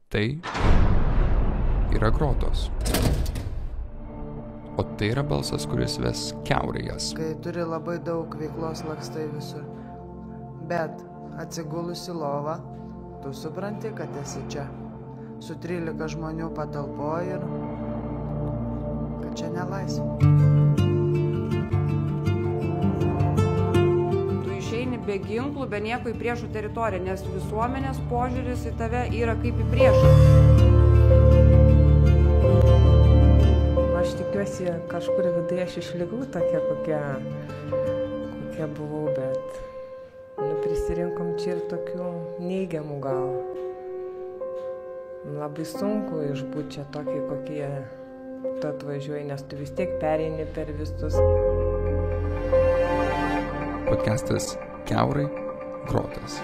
Tai yra grotos. O tai yra balsas, kuris ves kiaurai jas. Kai turi labai daug veiklos, lakstai visur. Bet atsigulusi lovą, tu supranti, kad esi čia. Su 13 žmonių patalpoje ir kad čia nelaisvė. Tu išeini be ginklų, be nieko į priešų teritoriją, nes visuomenės požiūris į tave yra kaip į priešą. Aš tikiuosi, kažkur viduje aš išlikau tokia, kokia buvau, bet prisirinkom čia ir tokių neigiamų gal. Labai sunku išbūti čia tokį, kokie tu atvažiuoji, nes tu vis tiek pereini per visus. Podcastas Kiaurai grotas.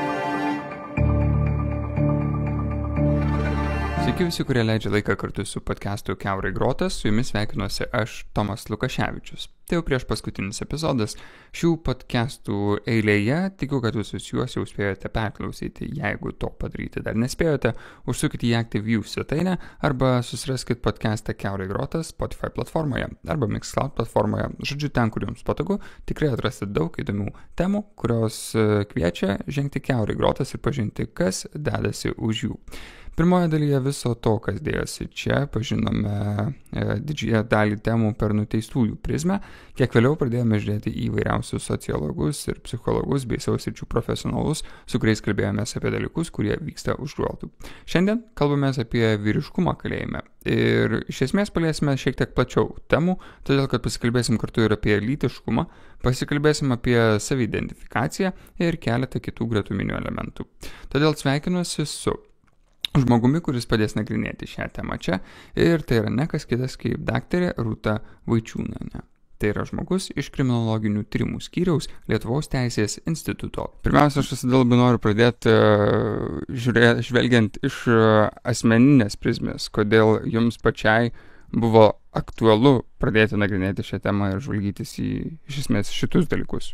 Sveiki visi, kurie leidžia laiką kartu su podcastu Kiaurai grotas, su jumis sveikinuosi aš, Tomas Lukaševičius. Tai jau prieš paskutinis epizodas šių podcastų eilėje, tikiu, kad visus juos jau spėjote perklausyti. Jeigu to padaryti dar nespėjote, užsukite į Active View svetainę arba susiraskite podcastą Kiaurai grotas Spotify platformoje arba Mixcloud platformoje. Žodžiu, ten, kur jums patogu, tikrai atrasite daug įdomių temų, kurios kviečia žengti kiaurai grotas ir pažinti, kas dedasi už jų. Pirmoje dalyje viso to, kas dėjosi čia, pažinome didžiąją dalį temų per nuteistųjų prizmę, kiek vėliau pradėjome žiūrėti įvairiausius sociologus ir psichologus bei savo sričių profesionalus, su kuriais kalbėjomės apie dalykus, kurie vyksta už grotų. Šiandien kalbamės apie vyriškumą kalėjime ir iš esmės paliesime šiek tiek plačiau temų, todėl kad pasikalbėsim kartu ir apie lytiškumą, pasikalbėsim apie saviidentifikaciją ir keletą kitų gretuminių elementų. Todėl sveikinuosi su žmogumi, kuris padės nagrinėti šią temą čia, ir tai yra ne kas kitas kaip daktarė Rūta Vaičiūnienė. Tai yra žmogus iš kriminologinių tyrimų skyriaus Lietuvos teisės instituto. Pirmiausia, aš visada labai noriu pradėti žvelgiant iš asmeninės prizmės, kodėl jums pačiai buvo aktualu pradėti nagrinėti šią temą ir žvalgytis į iš esmės šitus dalykus.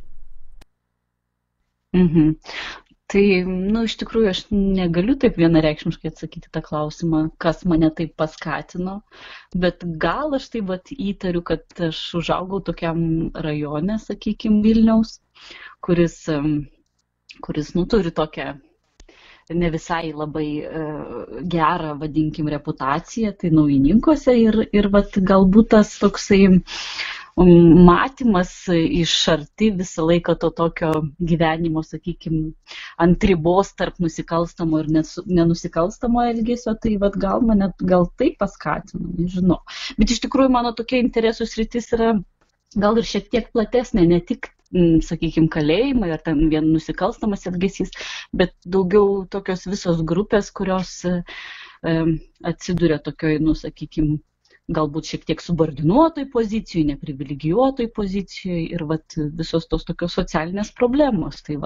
Tai, iš tikrųjų, aš negaliu taip vienareikšmiškai atsakyti tą klausimą, kas mane taip paskatino, bet gal aš taip įtariu, kad aš užaugau tokiam rajone, sakykime, Vilniaus, kuris turi tokią ne visai labai gerą, vadinkim, reputaciją, tai Naujininkuose ir galbūt tas toksai matymas iš arti visą laiką to tokio gyvenimo, sakykime, ant ribos tarp nusikalstamo ir nenusikalstamo elgesio, tai gal tai paskatino, nežinau. Bet iš tikrųjų mano tokia interesų sritis yra gal ir šiek tiek platesnė, ne tik, sakykime, kalėjimai ar ten vien nusikalstamas elgesys, bet daugiau tokios visos grupės, kurios atsiduria tokioj, sakykime, galbūt šiek tiek subordinuotoj pozicijoje, neprivilegijuotoj pozicijoje ir visos tos tokios socialinės problemos. Tai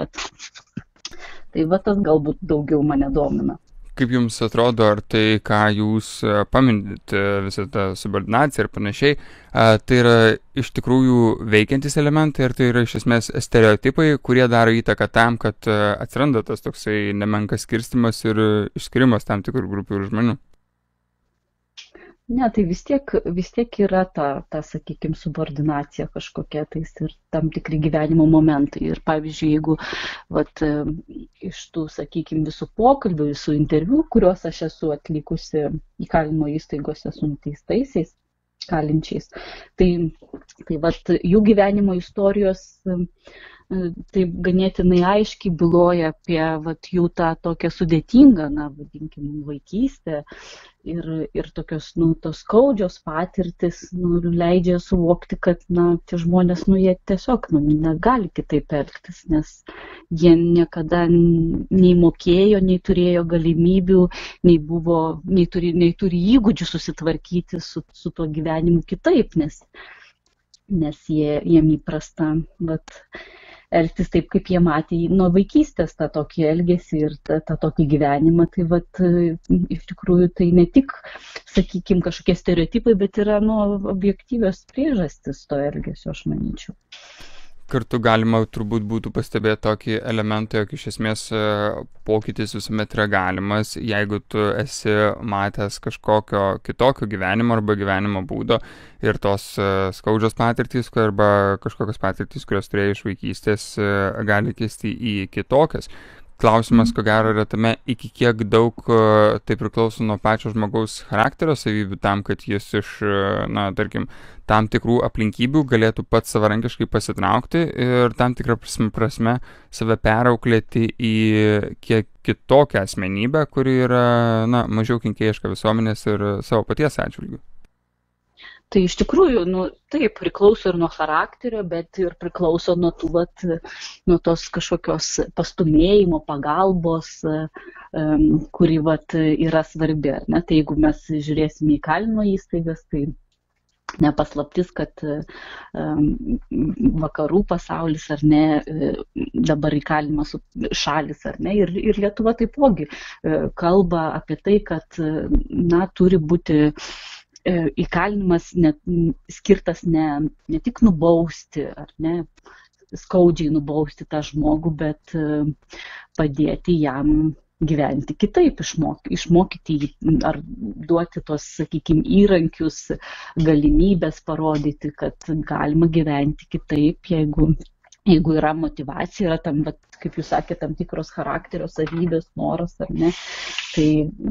tas galbūt daugiau mane domina. Kaip jums atrodo, ar tai, ką jūs paminit, visą tą subordinaciją ir panašiai, tai yra iš tikrųjų veikiantis elementai, ar tai yra iš esmės stereotipai, kurie daro įtaką tam, kad atsiranda tas toksai nemenkas skirstymas ir išskirimas tam tikrų grupių ir žmonių? Ne, tai vis tiek yra ta sakykime, subordinacija kažkokia tais ir tam tikri gyvenimo momentai. Ir pavyzdžiui, jeigu iš tų, sakykime, visų pokalbių, visų interviu, kuriuos aš esu atlikusi įkalinimo įstaigose su nuteistaisiais kalinčiais, tai jų gyvenimo istorijos taip ganėtinai aiškiai byloja apie jų tą tokią sudėtingą, vadinkim, vaikystę ir tokios, tos skaudžios patirtis, leidžia suvokti, kad, tie žmonės, jie tiesiog, negali kitaip elgtis, nes jie niekada nei mokėjo, nei turėjo galimybių, nei turi įgūdžių susitvarkyti su tuo gyvenimu kitaip, nes jiem įprasta, elgtis taip, kaip jie matė nuo vaikystės tą tokį elgesį ir tą tokį gyvenimą. Tai iš tikrųjų tai ne tik, sakykime, kažkokie stereotipai, bet yra objektyvios priežastis to elgesio, aš manyčiau. kartu galima turbūt būtų pastebėti tokį elementą, jog iš esmės pokytis visuomet yra galimas, jeigu tu esi matęs kažkokio kitokio gyvenimo arba gyvenimo būdo ir tos skaudžios patirtys arba kažkokios patirtys, kurios turėjai iš vaikystės, gali keisti į kitokias. Klausimas, ko gero, yra tame, iki kiek daug tai priklauso nuo pačio žmogaus charakterio savybių tam, kad jis iš, tarkim, tam tikrų aplinkybių galėtų pats savarankiškai pasitraukti ir tam tikrą prasme save perauklėti į kiek kitokią asmenybę, kuri yra, mažiau kenkėjiška visuomenės ir savo paties atžvilgiu. Tai iš tikrųjų, taip, priklauso ir nuo charakterio, bet ir priklauso nuo tos kažkokios pastumėjimo, pagalbos, kuri yra svarbi. Tai jeigu mes žiūrėsime į įkalinimo įstaigas, tai nepaslaptis, kad vakarų pasaulis ar ne, dabar įkalinimo šalis ar ne, ir Lietuva taipogi kalba apie tai, kad turi būti įkalinimas skirtas ne tik nubausti ar ne, skaudžiai nubausti tą žmogų, bet padėti jam gyventi kitaip, išmokyti jį ar duoti tos, sakykime, įrankius, galimybės parodyti, kad galima gyventi kitaip, jeigu yra motyvacija, yra tam, kaip jūs sakėte, tam tikros charakterio savybės, noras ar ne, tai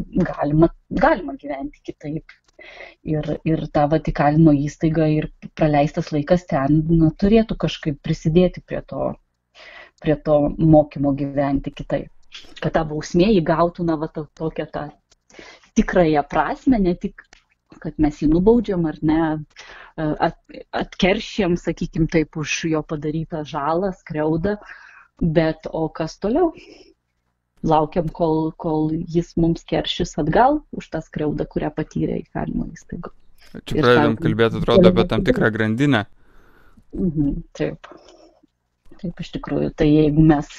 galima gyventi kitaip. Ir ta įkalinimo įstaiga ir praleistas laikas ten turėtų kažkaip prisidėti prie to mokymo gyventi kitaip. Kad ta bausmė įgautų tokią tą tikrąją prasme, ne tik, kad mes jį nubaudžiam ar ne, atkeršėm, sakykime taip, už jo padarytą žalą, skriaudą, bet o kas toliau? Laukiam, kol jis mums keršys atgal už tą skriaudą, kurią patyrė įkalinimo įstaigo. Čia pradedam kalbėti, atrodo, apie tam tikrą grandinę. Taip, iš tikrųjų. Tai jeigu mes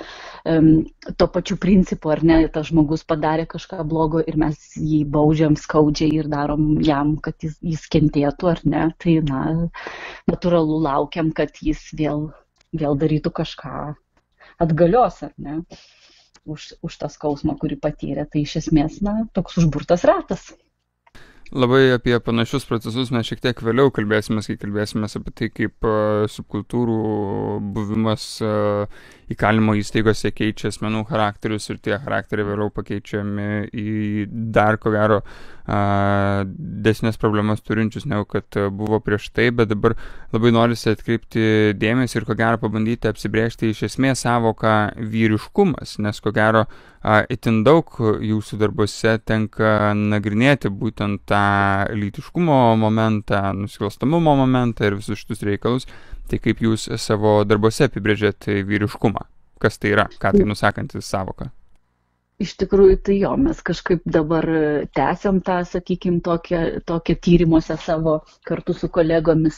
to pačiu principu, ar ne, tas žmogus padarė kažką blogo ir mes jį baudžiam skaudžiai ir darom jam, kad jis kentėtų, ar ne, tai natūralu laukiam, kad jis vėl darytų kažką atgalios, ar ne. Už tą skausmą, kurį patyrė. Tai iš esmės, toks užburtas ratas. Labai apie panašius procesus mes šiek tiek vėliau kalbėsime, kai kalbėsime apie tai, kaip subkultūrų buvimas įkalinimo įstaigose keičia asmenų charakterius ir tie charakteriai vėliau pakeičiami į dar, ko gero, desnės problemas turinčius, negu kad buvo prieš tai, bet dabar labai norisi atkreipti dėmesį ir, ko gero, pabandyti apsibrėžti iš esmės savoką vyriškumas, nes, ko gero, itin daug jūsų darbuose tenka nagrinėti būtent tą lytiškumo momentą, nusikalstamumo momentą ir visus šitus reikalus. Tai kaip jūs savo darbuose apibrėžėte vyriškumą? Kas tai yra? Ką tai nusakantis savoka? Iš tikrųjų, tai mes kažkaip dabar tęsiam tą, sakykime, tokią tyrimuose savo kartu su kolegomis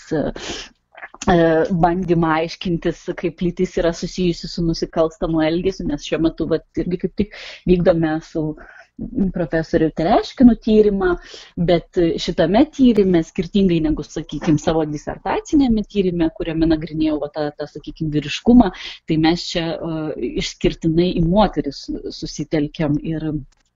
bandymą aiškintis, kaip lytis yra susijusi su nusikalstamu elgesiu, nes šiuo metu irgi kaip tik vykdome su profesoriu Tereškinu tyrimą, bet šitame tyrime, skirtingai negu, sakykime, savo disertacinėme tyrime, kuriame nagrinėjau tą sakykime, vyriškumą, tai mes čia išskirtinai į moteris susitelkiam ir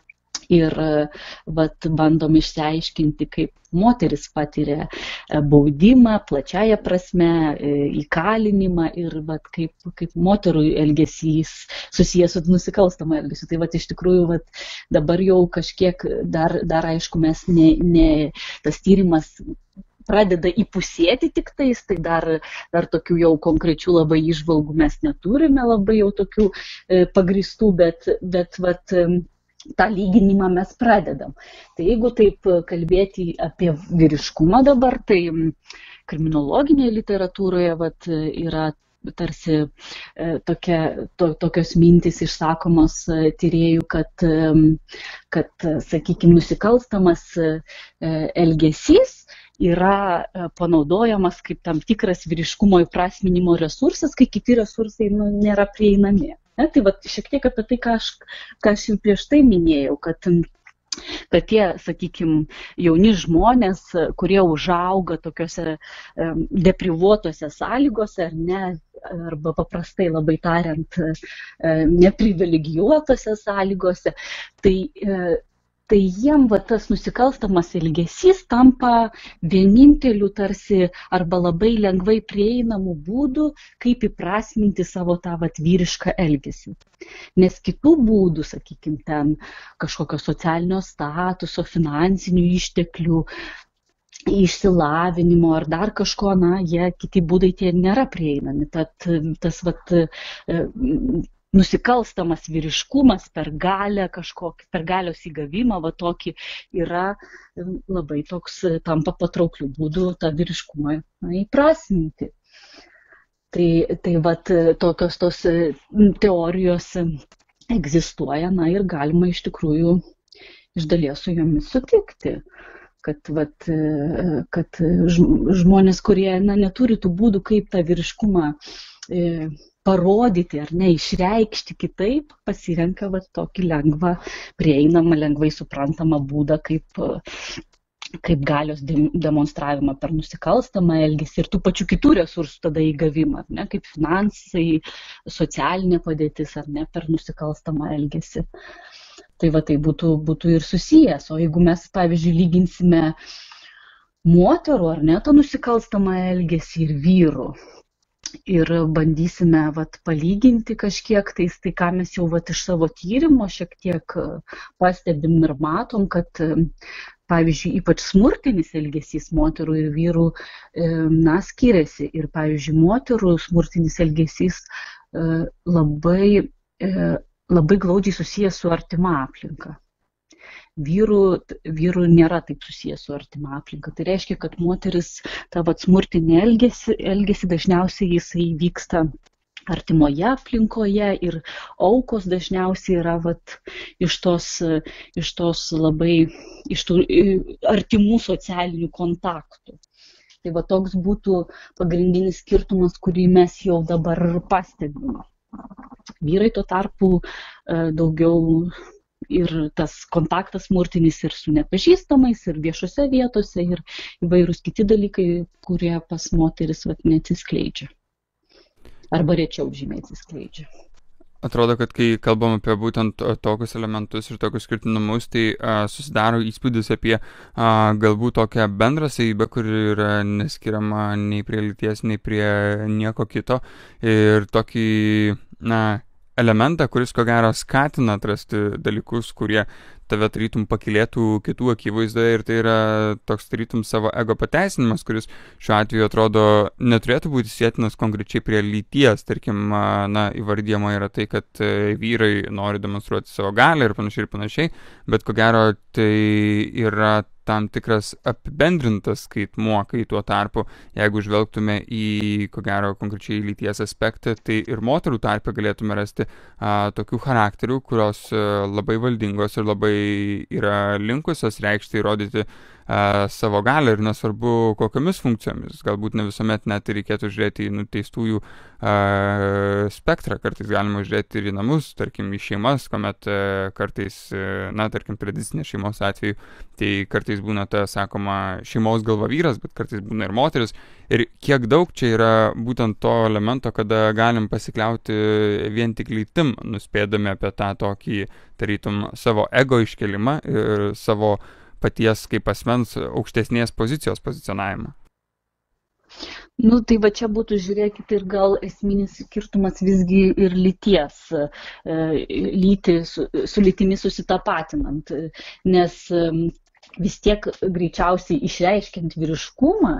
bandom išsiaiškinti, kaip moteris patiria baudimą, plačiaja prasme, įkalinimą ir kaip moterų elgesys susijęs su nusikalstamu elgesiu. Tai iš tikrųjų dabar jau kažkiek dar aišku, mes tas tyrimas pradeda įpusėti tik tais, tai dar tokių jau konkrečių labai įžvalgų mes neturime, labai jau tokių pagristų, bet tą lyginimą mes pradedam. Tai jeigu taip kalbėti apie vyriškumą dabar, tai kriminologinėje literatūroje yra tarsi tokios mintys išsakomos tyrėjų, kad sakykime, nusikalstamas elgesys yra panaudojamas kaip tam tikras vyriškumo įprasminimo resursas, kai kiti resursai nėra prieinami. Tai šiek tiek apie tai, ką aš jau prieš tai minėjau, kad tie, sakykime, jauni žmonės, kurie užauga tokiuose deprivuotose sąlygose, ar ne, arba paprastai labai tariant, neprivilegijuotose sąlygose, tai jiem tas nusikalstamas elgesys tampa vieninteliu tarsi arba labai lengvai prieinamų būdų, kaip įprasminti savo tą vyrišką elgesį. Nes kitų būdų, sakykime, ten kažkokio socialinio statuso, finansinių išteklių, išsilavinimo ar dar kažko, kiti būdai tie nėra prieinami. Tad tas nusikalstamas vyriškumas per galią kažkokį, per galios įgavimą, tokį yra labai toks, tampa patrauklių būdų tą vyriškumą įprasminti. Tai tokios tos teorijos egzistuoja, ir galima iš tikrųjų iš dalies su jomis sutikti. Kad žmonės, kurie neturi tų būdų, kaip tą vyriškumą parodyti ar išreikšti kitaip, pasirenka tokį lengvą, prieinamą, lengvai suprantamą būdą, kaip galios demonstravimą per nusikalstamą elgesį ir tų pačių kitų resursų tada įgavimą, kaip finansai, socialinė padėtis ar ne, per nusikalstamą elgesį. Tai tai būtų ir susijęs. O jeigu mes, pavyzdžiui, lyginsime moterų ar ne tą nusikalstamą elgesį ir vyrų ir bandysime palyginti kažkiek, tai ką mes jau iš savo tyrimo šiek tiek pastebim ir matom, kad pavyzdžiui, ypač smurtinis elgesys moterų ir vyrų skiriasi. Ir pavyzdžiui, moterų smurtinis elgesys labai glaudžiai susijęs su artima aplinka. Vyrų nėra taip susijęs su artima aplinka. Tai reiškia, kad moteris tą smurtinį elgesį dažniausiai jisai vyksta artimoje aplinkoje ir aukos dažniausiai yra iš tų artimų socialinių kontaktų. Tai toks būtų pagrindinis skirtumas, kurį mes jau dabar pastebime. Vyrai tuo tarpu daugiau ir tas kontaktas smurtinis ir su nepažįstamais, ir viešose vietose, ir įvairūs kiti dalykai, kurie pas moteris neatsiskleidžia. Arba rečiau žymiai atsiskleidžia. Atrodo, kad kai kalbam apie būtent tokius elementus ir tokius skirtinumus, tai susidaro įspūdis apie galbūt tokią bendrą savybę, kuri yra neskiriama nei prie lyties, nei prie nieko kito. Ir tokį, elementą, kuris ko gero skatina atrasti dalykus, kurie tave tarytum pakylėtų kitų akivaizdoje, ir tai yra toks tarytum savo ego pateisinimas, kuris šiuo atveju atrodo neturėtų būti sėtinas konkrečiai prie lyties. Tarkim, įvardyjama yra tai, kad vyrai nori demonstruoti savo galią ir panašiai, bet ko gero tai yra tam tikras apibendrintas skaitmuo, kai tuo tarpu, jeigu žvelgtume į, ko gero, konkrečiai lyties aspektą, tai ir moterų tarpe galėtume rasti tokių charakterių, kurios labai valdingos ir labai yra linkusios reikšti, įrodyti savo galią ir nesvarbu kokiamis funkcijomis. Galbūt ne visuomet net reikėtų žiūrėti į nuteistųjų spektrą, kartais galima žiūrėti ir į namus, tarkim į šeimas, kuomet kartais, tarkim tradicinės šeimos atveju, tai kartais būna ta, sakoma, šeimos galva vyras, bet kartais būna ir moteris. Ir kiek daug čia yra būtent to elemento, kada galim pasikliauti vien tik lytim, nuspėdami apie tą tokį, tarytum, savo ego iškelimą ir savo paties kaip asmens aukštesnės pozicijos pozicionavimą. Tai čia būtų, žiūrėkit, ir gal esminis skirtumas visgi ir lyties, su lytimi susitapatinant, nes vis tiek greičiausiai išreiškiant vyriškumą,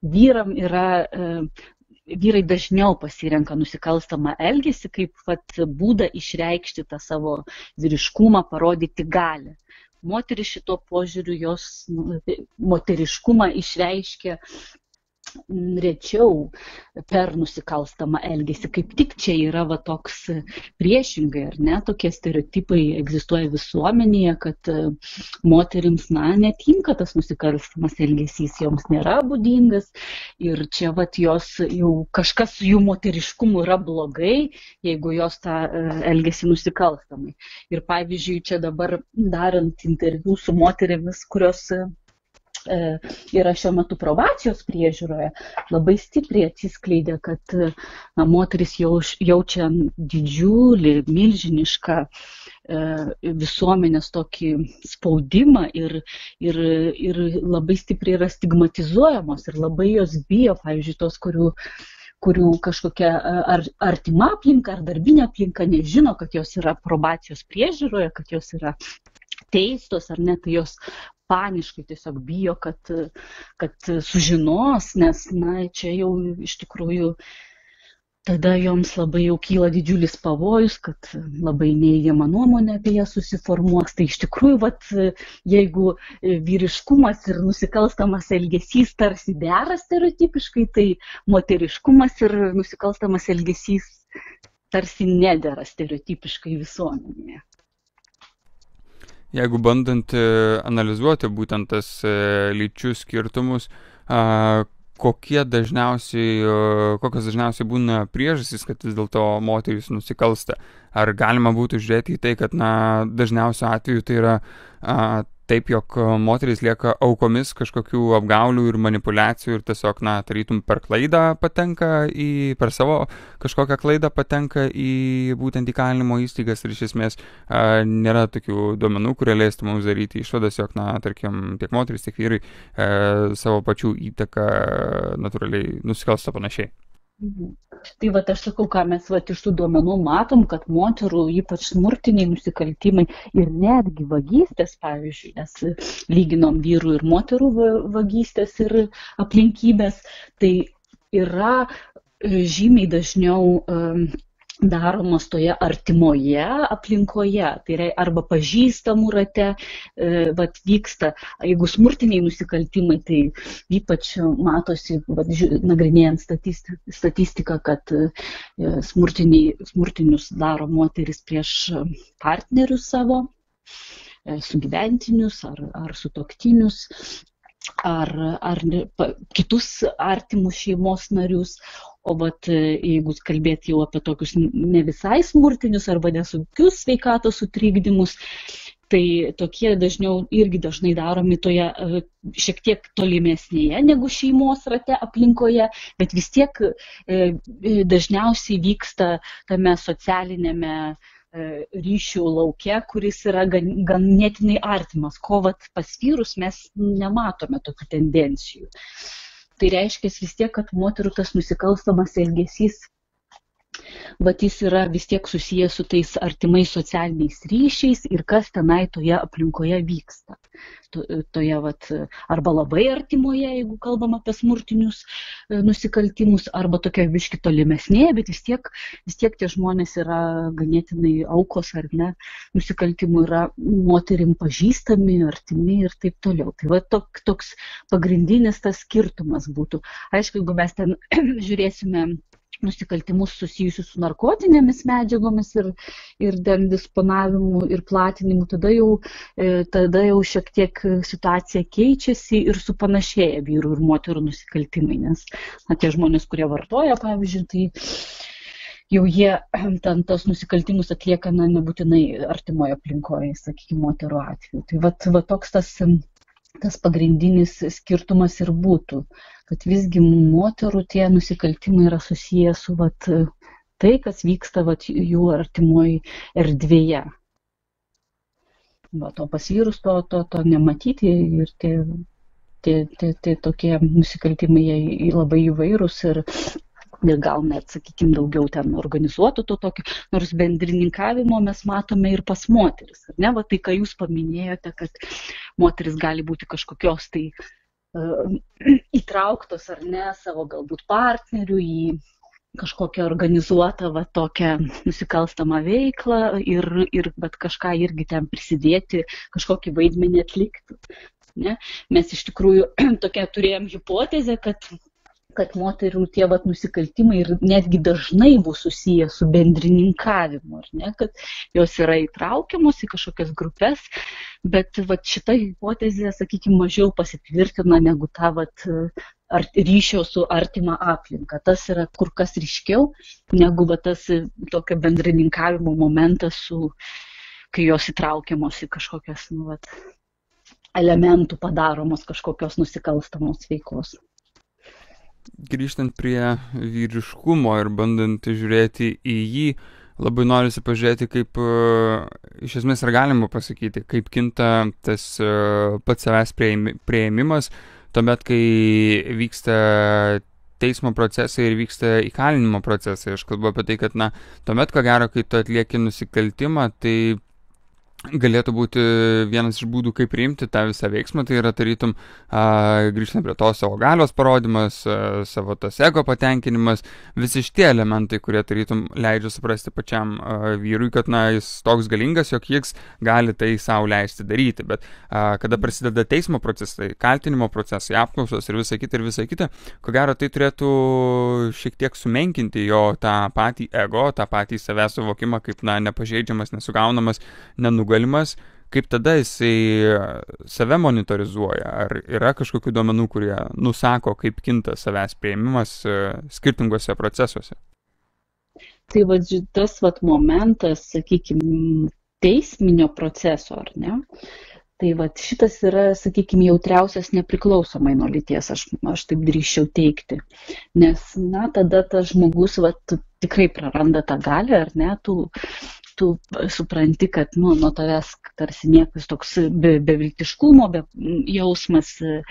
vyrai dažniau pasirenka nusikalstamą elgesį kaip būdą išreikšti tą savo vyriškumą, parodyti galią. Moteris šito požiūriu jos moteriškumą išreiškia rečiau per nusikalstamą elgesį. Kaip tik čia yra toks priešingai, ar ne, tokie stereotipai egzistuoja visuomenėje, kad moterims, netinka tas nusikalstamas elgesys, joms nėra būdingas ir čia jos jau kažkas su jų moteriškumu yra blogai, jeigu jos tą elgesį nusikalstamai. Ir pavyzdžiui, čia dabar darant interviu su moterimis, kurios yra šiuo metu probacijos priežiūroje, labai stipriai atsiskleidė, kad moteris jaučia didžiulį, milžinišką visuomenės tokį spaudimą ir labai stipriai yra stigmatizuojamos ir labai jos bijo, pavyzdžiui, tos, kurių kažkokia artima aplinka ar darbinė aplinka nežino, kad jos yra probacijos priežiūroje, kad jos yra teistos ar ne, tai jos paniškai tiesiog bijo, kad sužinos, nes čia jau iš tikrųjų tada joms labai jau kyla didžiulis pavojus, kad labai neigiama nuomonė apie ją susiformuos. Tai iš tikrųjų, jeigu vyriškumas ir nusikalstamas elgesys tarsi dera stereotipiškai, tai moteriškumas ir nusikalstamas elgesys tarsi nedera stereotipiškai visuomenėje. Jeigu bandant analizuoti būtent tas lyčių skirtumus, kokios dažniausiai būna priežastys, kad vis dėlto moterys nusikalsta? Ar galima būtų žiūrėti į tai, kad dažniausiu atveju tai yra taip, jog moterys lieka aukomis kažkokių apgaulių ir manipulacijų ir tiesiog, tarytum per klaidą patenka per savo kažkokią klaidą patenka būtent į kalinimo įstaigas ir iš esmės nėra tokių duomenų, kurie leistų mums daryti išvadas, jog, tarkim, tiek moterys, tiek vyrai savo pačių įtaką natūraliai nusikalsta panašiai. Tai aš sakau, ką mes iš tų duomenų matom, kad moterų ypač smurtiniai nusikaltimai ir netgi vagystės, pavyzdžiui, nes lyginom vyrų ir moterų vagystės ir aplinkybės, tai yra žymiai dažniau daromos toje artimoje aplinkoje, tai yra arba pažįstamų rate vyksta. Jeigu smurtiniai nusikaltimai, tai ypač matosi, nagrinėjant statistiką, kad smurtinius daro moteris prieš partnerius savo, sugyventinius ar sutuoktinius, ar kitus artimus šeimos narius. O jeigu kalbėti jau apie tokius ne visai smurtinius arba nesunkius sveikatos sutrikdymus, tai tokie dažnai daromi toje šiek tiek tolimesnėje negu šeimos rate aplinkoje, bet vis tiek dažniausiai vyksta tame socialinėme ryšių lauke, kuris yra ganėtinai artimas, ko pas vyrus mes nematome tokių tendencijų. Tai reiškia vis tiek, kad moterų tas nusikalstamas elgesys, jis yra vis tiek susijęs su tais artimais socialiniais ryšiais ir kas tenai toje aplinkoje vyksta. Toje arba labai artimoje, jeigu kalbam apie smurtinius nusikaltimus, arba tokia biški tolimesnėje, bet vis tiek tie žmonės yra ganėtinai aukos ar ne, nusikaltimų yra moterim pažįstami, artimi ir taip toliau. Tai toks pagrindinis tas skirtumas būtų. Aišku, jeigu mes ten žiūrėsime nusikaltimus susijusius su narkotinėmis medžiagomis ir disponavimu ir platinimu, tada jau šiek tiek situacija keičiasi ir supanašėja vyrų ir moterų nusikaltimai, nes tie žmonės, kurie vartoja, pavyzdžiui, tai jau jie ten tos nusikaltimus atlieka nebūtinai artimoje aplinkoje, sakykime, moterų atveju. Tai toks tas pagrindinis skirtumas ir būtų, kad visgi moterų tie nusikaltimai yra susiję su tai, kas vyksta jų artimoje erdvėje. O pas vyrus to nematyti ir tie tokie nusikaltimai jie labai įvairūs ir gal net, sakykime, daugiau ten organizuotų to tokio, nors bendrininkavimo mes matome ir pas moteris. Ne, tai, ką jūs paminėjote, kad moteris gali būti kažkokios tai įtrauktos ar ne savo galbūt partnerių į kažkokią organizuotą tokią nusikalstamą veiklą ir bet kažką irgi ten prisidėti, kažkokį vaidmenį atlikti. Ne? Mes iš tikrųjų tokią turėjom hipotezę, kad kad moterų tie nusikaltimai ir netgi dažnai bus susiję su bendrininkavimu, ar ne, kad jos yra įtraukiamos į kažkokias grupės, bet šita hipotezė, sakykime, mažiau pasitvirtina negu ta ryšio su artima aplinka. Tas yra kur kas ryškiau negu tas tokio bendrininkavimo momentas, kai jos įtraukiamos į kažkokias elementų padaromos kažkokios nusikalstamos veiklos. Grįžtant prie vyriškumo ir bandant žiūrėti į jį, labai norisi pažiūrėti, kaip iš esmės ir galima pasakyti, kaip kinta tas pats savęs priėmimas, tuomet, kai vyksta teismo procesai ir vyksta įkalinimo procesai. Aš kalbu apie tai, kad, tuomet, ko gero, kai tu atlieki nusikaltimą, tai galėtų būti vienas iš būdų, kaip priimti tą visą veiksmą, tai yra tarytum grįžtant prie to savo galios parodymas, savo tas ego patenkinimas, visi šitie elementai, kurie tarytum leidžia suprasti pačiam vyrui, kad jis toks galingas, jog jis gali tai savo leisti daryti. Bet kada prasideda teismo procesai, kaltinimo procesai, apklausos ir visa kita, ko gero tai turėtų šiek tiek sumenkinti jo tą patį ego, tą patį savęs suvokimą kaip nepažeidžiamas, nesugaunamas, nenugalimas, kaip tada jisai save monitorizuoja, ar yra kažkokių duomenų, kurie nusako, kaip kinta savęs priėmimas skirtingose procesuose? Tai tas momentas, sakykime, teisminio proceso, ar ne? Tai šitas yra, sakykime, jautriausias nepriklausomai nuo lyties, aš taip drįsčiau teikti. Nes, tada tas žmogus tikrai praranda tą galią, ar ne? Tu supranti, kad nuo tavęs tarsi niekas toks beviltiškumo, jausmas,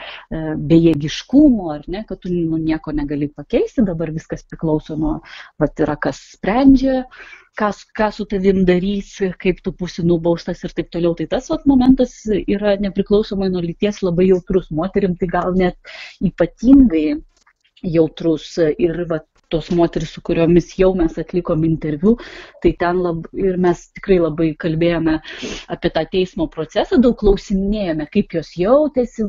bejėgiškumo, ar ne, kad tu nieko negali pakeisti, dabar viskas priklauso nuo, yra kas sprendžia, ką su tavim darys, kaip tu būsi nubaustas ir taip toliau. Tai tas momentas yra nepriklausomai nuo lyties labai jautrus. Moterim tai gal net ypatingai jautrus ir tos moteris, su kuriomis jau mes atlikom interviu, tai ten ir mes tikrai labai kalbėjome apie tą teismo procesą, daug klausinėjome, kaip jos jautėsi,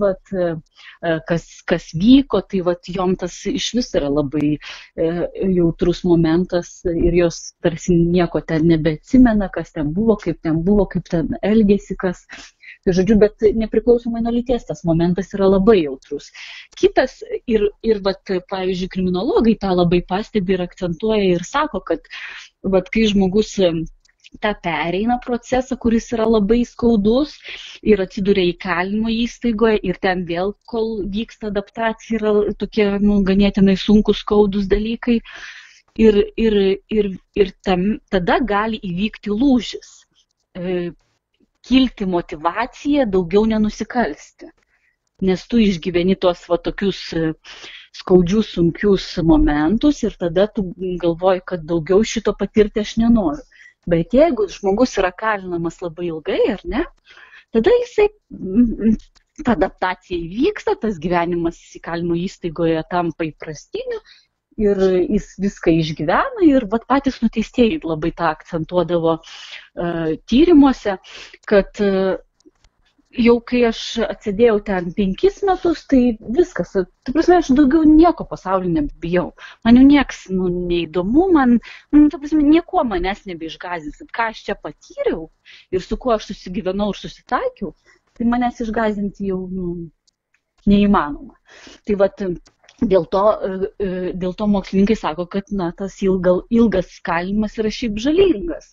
kas vyko, tai jom tas iš vis yra labai jautrus momentas ir jos tarsi nieko ten nebeatsimena, kas ten buvo, kaip ten elgėsi, kas. Tai žodžiu, bet nepriklausomai nuo lyties tas momentas yra labai jautrus. Kitas ir pavyzdžiui, kriminologai tą labai pastebi ir akcentuoja ir sako, kad kai žmogus tą pereina procesą, kuris yra labai skaudus ir atsiduria įkalinimo įstaigoje ir ten vėl, kol vyksta adaptacija, yra tokie ganėtinai sunkus skaudus dalykai ir tada gali įvykti lūžis. Kilti motivaciją daugiau nenusikalsti, nes tu išgyveni tuos tokius skaudžius, sunkius momentus ir tada tu galvoji, kad daugiau šito patirti aš nenoriu. Bet jeigu žmogus yra kalinamas labai ilgai, ar ne, tada jisai, ta adaptacija įvyksta, tas gyvenimas įkalinimo įstaigoje tampa įprastiniu ir jis viską išgyvena ir patys nuteistieji labai tą akcentuodavo tyrimuose, kad jau kai aš atsėdėjau ten 5 metus, tai viskas, aš daugiau nieko pasaulyje nebijau. Man jau nieks neįdomu, nieko manęs nebeišgąsdins. Ką aš čia patyriau ir su kuo aš susigyvenau ir susitaikiau, tai manęs išgąsdinti jau neįmanoma. Tai dėl to mokslininkai sako, kad tas ilgas kalinimas yra šiaip žalingas,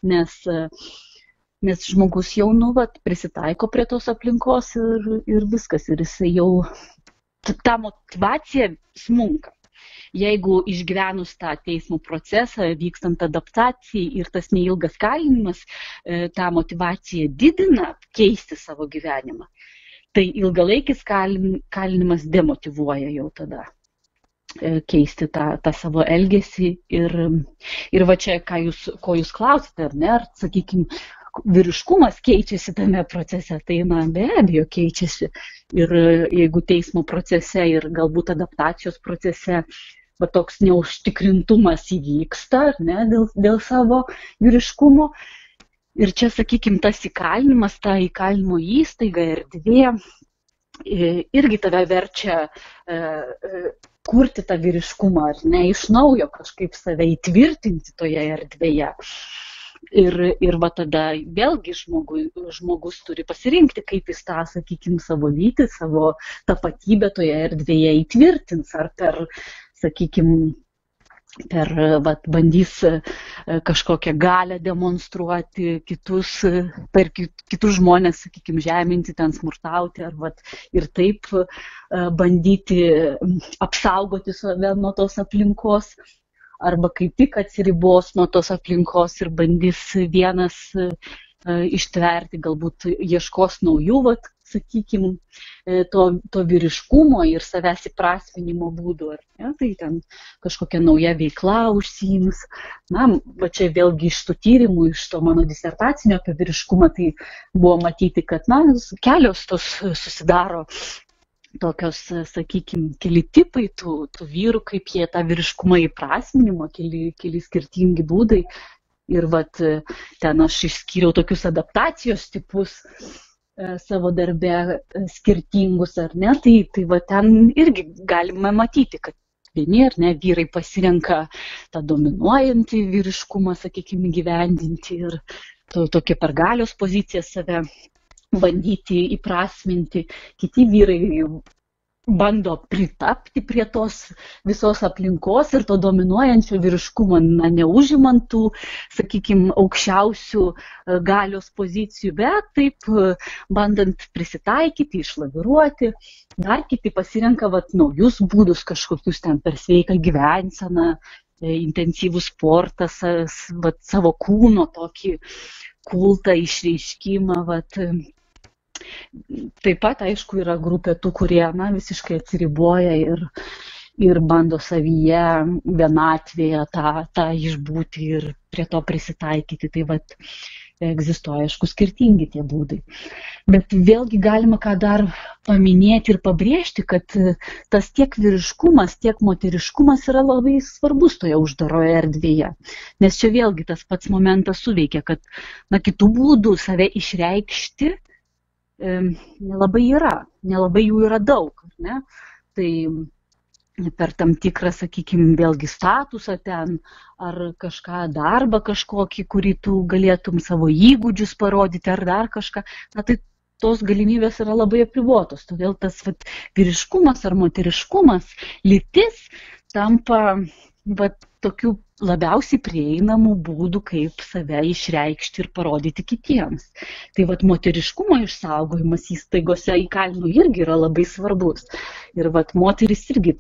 nes žmogus jau prisitaiko prie tos aplinkos ir viskas, ir jisai jau ta motivacija smunka. Jeigu išgyvenus tą teismo procesą, vykstant adaptacijai ir tas neilgas kalinimas, tą motivaciją didina keisti savo gyvenimą. Tai ilgalaikis kalinimas demotyvuoja jau tada keisti tą savo elgesį ir čia, ko jūs klausite, ar ne, ar, sakykime, vyriškumas keičiasi tame procese, tai be abejo keičiasi. Ir jeigu teismo procese ir galbūt adaptacijos procese toks neužtikrintumas įvyksta, ar ne, dėl savo vyriškumo. Ir čia, sakykime, tas įkalinimas, ta įkalinimo įstaiga, erdvė irgi tave verčia kurti tą vyriškumą, ar ne, iš naujo kažkaip save įtvirtinti toje erdvėje. Ir va tada vėlgi žmogus turi pasirinkti, kaip jis tą, sakykime, savo lytį, savo tapatybę toje erdvėje įtvirtins, ar per, sakykime, bandys kažkokią galią demonstruoti, per kitus žmonės, sakykime, žeminti, ten smurtauti, ar ir taip bandyti apsaugoti save nuo tos aplinkos, arba kaip tik atsiribos nuo tos aplinkos ir bandys vienas ištverti, galbūt ieškos naujų, sakykime, to vyriškumo ir savęs įprasminimo būdų, ar ne, tai ten kažkokia nauja veikla užsiims. Na, va čia vėlgi iš tų tyrimų, iš to mano disertacinio apie vyriškumą, tai buvo matyti, kad, na, kelios tos susidaro tokios, sakykime, keli tipai tų vyrų, kaip jie tą vyriškumą įprasminimo, keli skirtingi būdai. Ir ten aš išskyriau tokius adaptacijos tipus savo darbe skirtingus, ar ne, tai ten irgi galime matyti, kad vieni, ar ne, vyrai pasirenka tą dominuojantį vyriškumą, sakykime, gyvendinti ir tokia per galios poziciją save bandyti įprasminti, kiti vyrai bando pritapti prie tos visos aplinkos ir to dominuojančio vyriškumo, neužimant tų, sakykime, aukščiausių galios pozicijų, bet taip bandant prisitaikyti, išlaviruoti. Dar kiti pasirenka naujus būdus, kažkokius ten per sveiką gyvenseną, intensyvų sportą, savo kūno tokį kultą, išreiškimą, Taip pat, aišku, yra grupė tų, kurie visiškai atsiriboja ir bando savyje vienatvėje tą išbūti ir prie to prisitaikyti. Tai egzistuoja, aišku, skirtingi tie būdai. Bet vėlgi galima ką dar paminėti ir pabrėžti, kad tas tiek vyriškumas, tiek moteriškumas yra labai svarbus toje uždaroje erdvėje. Nes čia vėlgi tas pats momentas suveikia, kad kitų būdų save išreikšti nelabai jų yra daug, ne? Tai per tam tikrą, sakykime, vėlgi statusą ten, ar kažką darbą kažkokį, kurį tu galėtum savo įgūdžius parodyti, ar dar kažką, tai tos galimybės yra labai apribotos. Todėl tas vyriškumas ar moteriškumas, lytis tampa tokių labiausiai prieinamų būdų, kaip save išreikšti ir parodyti kitiems. Tai moteriškumo išsaugojimas įstaigose įkalinimų irgi yra labai svarbus. Ir moteris irgi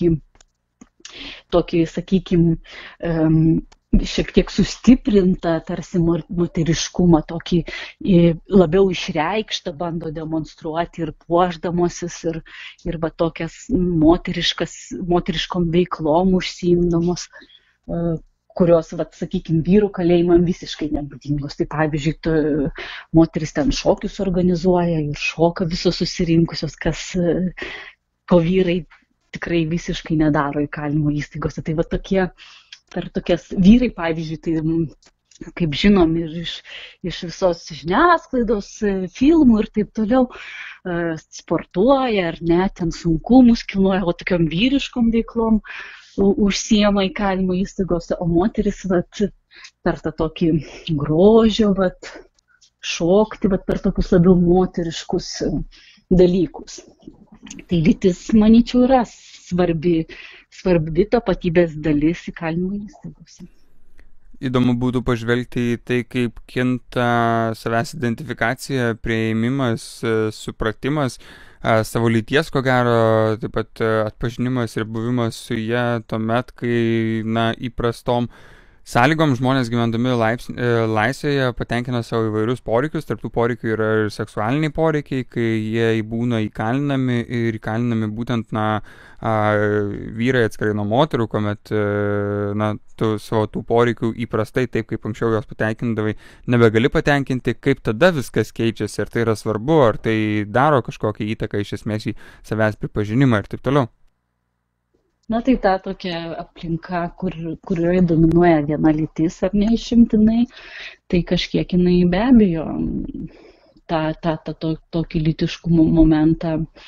tokį, sakykime, šiek tiek sustiprintą tarsi moteriškumą, tokį labiau išreikštą bando demonstruoti ir puošdamosis ir tokias moteriškom veiklom užsiimdamos, kurios, sakykime, vyrų kalėjimam visiškai nebūdingos. Tai pavyzdžiui, moteris ten šokius organizuoja ir šoka visos susirinkusios, ko vyrai tikrai visiškai nedaro įkalinimo įstaigose. Tai per tokias vyrai, pavyzdžiui, tai, kaip žinom, ir iš visos žiniasklaidos, filmų ir taip toliau, sportuoja, ar ne, ten sunkumus kilnoja, o tokiom vyriškom veiklom užsiema įkalinimo įstaigose, o moteris per tą tokį grožio, šokti, per tokius labiau moteriškus dalykus. Tai lytis, manyčiau, yra svarbi tapatybės dalis įkalinimo įstaigose. Įdomu būtų pažvelgti į tai, kaip kinta savęs identifikacija, priėmimas, supratimas, savo lyties, ko gero, taip pat atpažinimas ir buvimas su ja tuomet, kai įprastom sąlygom žmonės gyvendami laisvėje patenkina savo įvairius poreikius, tarp tų poreikių yra ir seksualiniai poreikiai, kai jie būna įkalinami ir įkalinami būtent vyrai atskirai nuo moterų, kuomet tu savo tų poreikių įprastai, taip kaip anksčiau jos patenkindavai, nebegali patenkinti, kaip tada viskas keičiasi, ar tai yra svarbu, ar tai daro kažkokią įtaką iš esmės į savęs pripažinimą ir taip toliau. Na tai ta tokia aplinka, kurioje dominuoja viena lytis ar neišimtinai, tai kažkiek jinai be abejo tokį lytiškumo momentą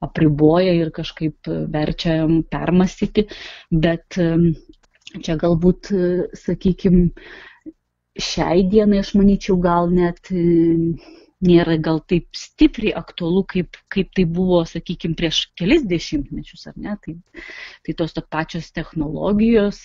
apriboja ir kažkaip verčia permastyti, bet čia galbūt, sakykime, šiai dienai aš manyčiau gal net nėra gal taip stipriai aktualu, kaip tai buvo, sakykime, prieš kelis dešimtmečius, ar ne? Tai tos pačios technologijos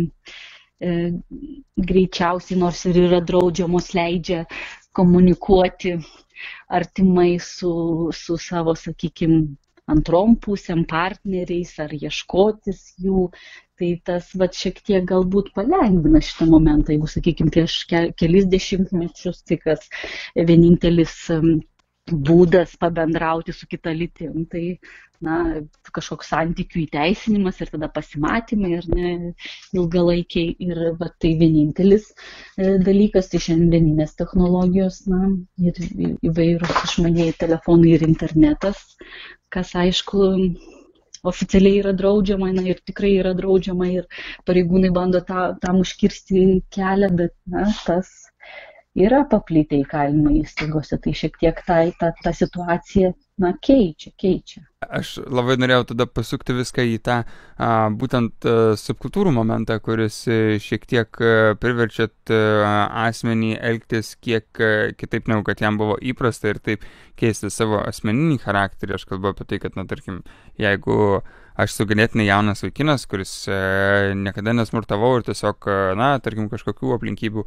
greičiausiai, nors ir yra draudžiamos, leidžia komunikuoti artimai su savo, sakykime, antrom pusėm, partneriais ar ieškotis jų. Tai tas šiek tiek galbūt palengvina šitą momentą. Jeigu, sakykime, prieš kelis dešimtmečius, tai kas vienintelis būdas pabendrauti su kita lytim, tai kažkoks santykių įteisinimas ir tada pasimatymai ir ilgalaikiai. Ir tai vienintelis dalykas, tai šiandieninės technologijos ir įvairūs išmanieji telefonai ir internetas, kas aišku oficialiai yra draudžiama ir tikrai yra draudžiama ir pareigūnai bando tam užkirsti kelią, bet tas yra paplitę įkalinimo įstaigose, tai šiek tiek tą situaciją keičia. Aš labai norėjau tada pasukti viską į tą būtent subkultūrų momentą, kuris šiek tiek priverčiat asmenį elgtis kiek kitaip negu kad jam buvo įprasta ir taip keisti savo asmeninį charakterį. Aš kalbu apie tai, kad, tarkim, jeigu aš esu ganėtinai jaunas vaikinas, kuris niekada nesmurtavau ir tiesiog, tarkim, kažkokių aplinkybių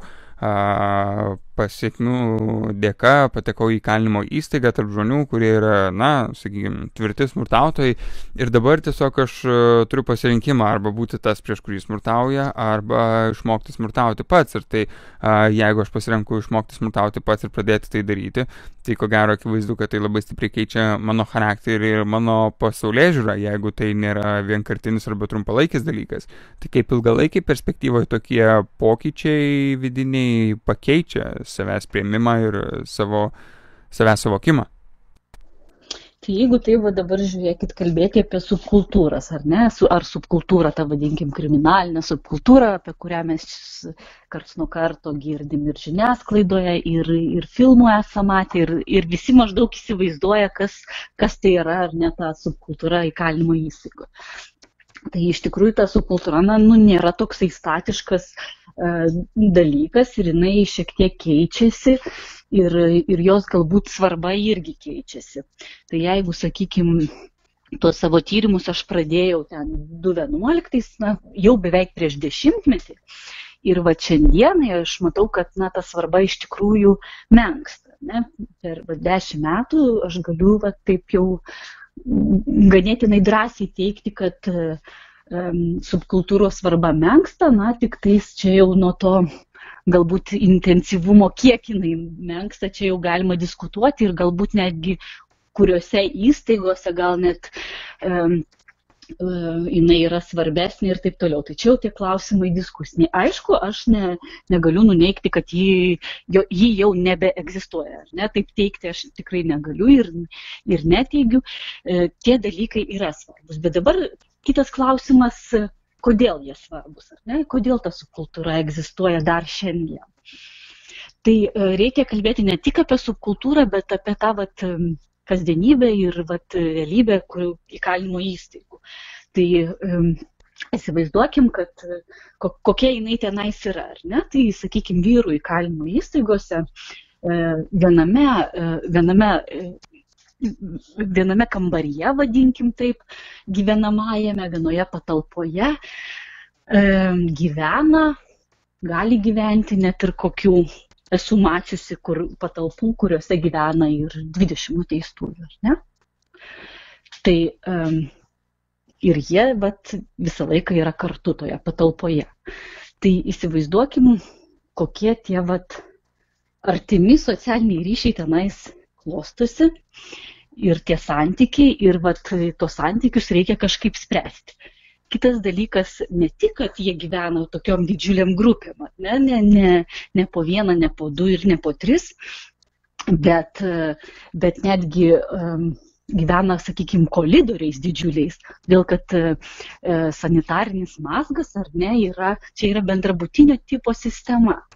pasiekmių dėka patekau į įkalinimo įstaigą tarp žmonių, kurie yra, sakykime, tvirti smurtautojai ir dabar tiesiog aš turiu pasirinkimą arba būti tas, prieš kurį smurtauja, arba išmokti smurtauti pats. Ir tai, jeigu aš pasirenku išmokti smurtauti pats ir pradėti tai daryti, tai ko gero akivaizdu, kad tai labai stipriai keičia mano charakterį ir mano pasaulėžiūrą, jeigu tai nėra vienkartinis arba trumpalaikis dalykas. Tai kaip ilgalaikiai perspektyvoje tokie pokyčiai vidiniai pakeičia savęs priėmimą ir savęs suvokimą. Tai jeigu tai dabar žiūrėkit kalbėti apie subkultūras, ar ne? Ar subkultūrą, tą vadinkim kriminalinę subkultūrą, apie kurią mes karts nuo karto girdim ir žiniasklaidoje, ir filmų esame matę, ir visi maždaug įsivaizduoja, kas tai yra, ar ne, ta subkultūra įkalinimo įstaigoje. Tai iš tikrųjų ta subkultūra nėra toksai statiškas dalykas ir jinai šiek tiek keičiasi ir jos galbūt svarba irgi keičiasi. Tai jeigu, sakykime, tuos savo tyrimus aš pradėjau ten 2011, jau beveik prieš 10 metų ir šiandienai aš matau, kad ta svarba iš tikrųjų menksta. Ne? Per 10 metų aš galiu taip jau ganėtinai drąsiai teikti, kad subkultūros svarba menksta, tik tais čia jau nuo to galbūt intensyvumo, kiek jinai menksta, čia jau galima diskutuoti ir galbūt netgi kuriuose įstaigose gal net jinai yra svarbesnė ir taip toliau. Tai čia jau tie klausimai diskusiniai. Aišku, aš negaliu nuneigti, kad ji jau nebeegzistuoja. Ne? Taip teikti aš tikrai negaliu ir neteigiu. Tie dalykai yra svarbus. Bet dabar kitas klausimas, kodėl jie svarbus, ar ne? Kodėl ta subkultūra egzistuoja dar šiandien. Tai reikia kalbėti ne tik apie subkultūrą, bet apie tą kasdienybę ir realybę įkalinimo įstaigų. Tai įsivaizduokim, kad kokia jinai tenais yra, ar ne? Tai, sakykime, vyrų įkalinimo įstaigose viename kambaryje, vadinkim taip, gyvenamajame, vienoje patalpoje gali gyventi net ir kokių esu mačiusi patalpų, kuriuose gyvena ir 20 nuteistųjų, ar ne? Tai ir jie visą laiką yra kartu toje patalpoje. Tai įsivaizduokim, kokie tie artimi socialiniai ryšiai tenais klostosi ir tie santykiai, ir tos santykius reikia kažkaip spręsti. Kitas dalykas, ne tik, kad jie gyvena tokiom didžiuliam grupėm, ne po vieną, ne po du ir ne po tris, bet netgi gyvena, sakykime, koridoriais didžiuliais, dėl kad sanitarinis mazgas, ar ne, čia yra bendrabutinio tipo sistema.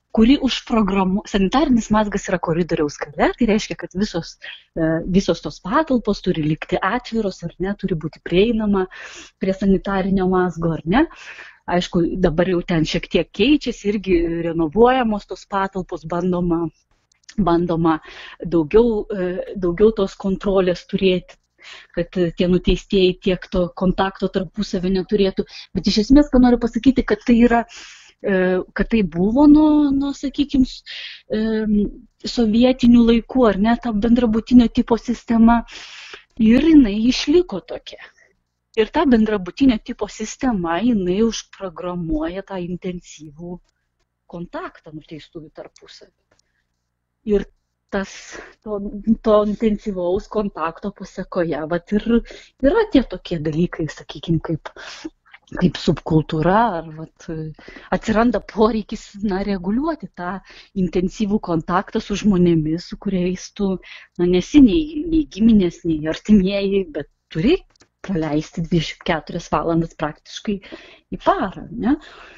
kuri sanitarinis mazgas yra koridoriaus gale, tai reiškia, kad visos tos patalpos turi likti atviros, ar ne, turi būti prieinama prie sanitarinio mazgo, ar ne. Aišku, dabar jau ten šiek tiek keičiasi, irgi renovuojamos tos patalpos, bandoma daugiau tos kontrolės turėti, kad tie nuteistieji tiek to kontakto tarpusavio neturėtų. Bet iš esmės, ką noriu pasakyti, kad tai buvo nuo sakykime, sovietinių laikų, ar ne, ta bendrabutinio tipo sistema, ir jinai išliko tokia. Ir ta bendrabutinio tipo sistema, jinai užprogramuoja tą intensyvų kontaktą nuteistųjų tarpusavį. Ir to intensyvaus kontakto pasekoje, vat ir yra tie tokie dalykai, sakykime, kaip subkultūra, ar vat, atsiranda poreikis reguliuoti tą intensyvų kontaktą su žmonėmis, su kuriais tu nesi nei giminės, nei artimieji, bet turi praleisti 24 valandas praktiškai į parą. Ne?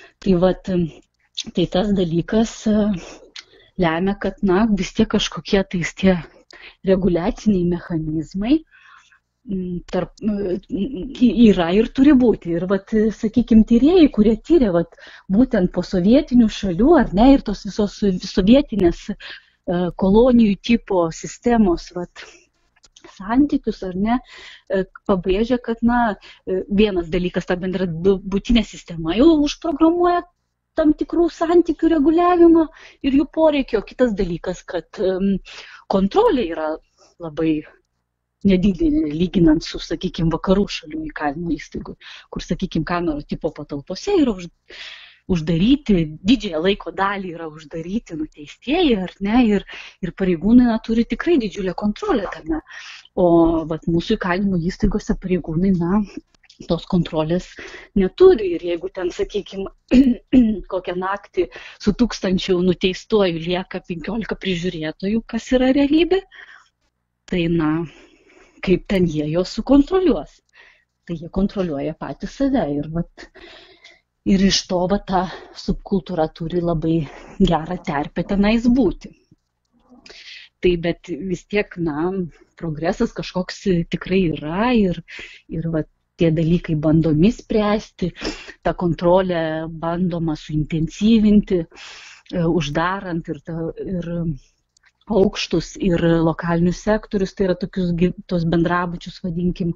Tai tas dalykas lemia, kad vis tiek kažkokie tie reguliaciniai mechanizmai yra ir turi būti. Ir, sakykime, tyrėjai, kurie tyrė būtent po sovietinių šalių, ar ne, ir tos visos sovietinės kolonijų tipo sistemos santykius, ar ne, pabrėžia, kad vienas dalykas, ta bendrabutinė sistema jau užprogramuoja tam tikrų santykių reguliavimą ir jų poreikio. Kitas dalykas, kad kontrolė yra labai nedidelė, lyginant su, sakykime, vakarų šalių įkalinimo įstaigų, kur, sakykime, kamerų tipo patalpose yra uždaryti, didžiąją laiko dalį yra uždaryti nuteistieji, ar ne, ir pareigūnai turi tikrai didžiulę kontrolę tame. O mūsų įkalinimo įstaigose pareigūnai, tos kontrolės neturi. Ir jeigu ten, sakykime, kokią naktį su 1000 nuteistuojų lieka 15 prižiūrėtojų, kas yra realybė, tai, kaip ten jie juos sukontroliuos. Tai jie kontroliuoja patys save. Ir iš to ta subkultūra turi labai gerą terpę tenais būti. Tai bet vis tiek, progresas kažkoks tikrai yra ir tie dalykai bandomi spręsti, tą kontrolę bandoma suintensyvinti, uždarant ir aukštus ir lokalinius sektorius, tai yra tos bendrabučius, vadinkim,